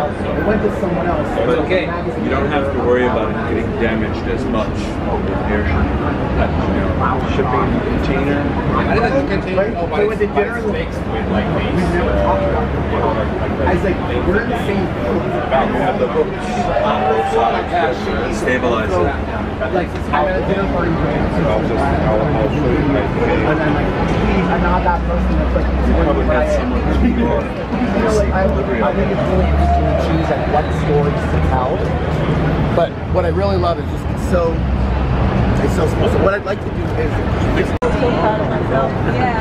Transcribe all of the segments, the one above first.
It went to someone else. But okay, you don't have to worry about it getting damaged as much with air shipping container. I didn't think the container. Oh, but it's fixed with like these. We've never talked about it. I was like, we're in the same field. You have the hooks on both sides to stabilize it. Like, I'm at a dinner party with I'll show you my and I'm like, please, I'm not that person that's like, probably had someone you know, like, I think it's really interesting to choose like what stories to tell. But what I really love is just it's so small. So what I'd like to do is So proud of myself. Yeah.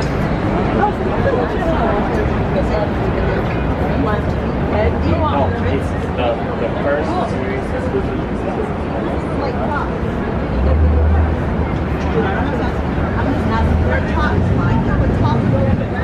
No, it's the first series. I'm just asking for a talk. We're talking over the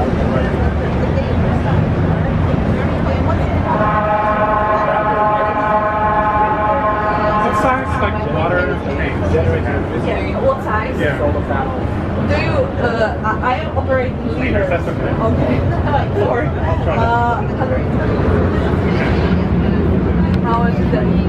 What size? Like water generator? Yeah, what size? Yeah. Do you, I operate in Leader, that's okay. Okay. Sorry. 120. How much is that?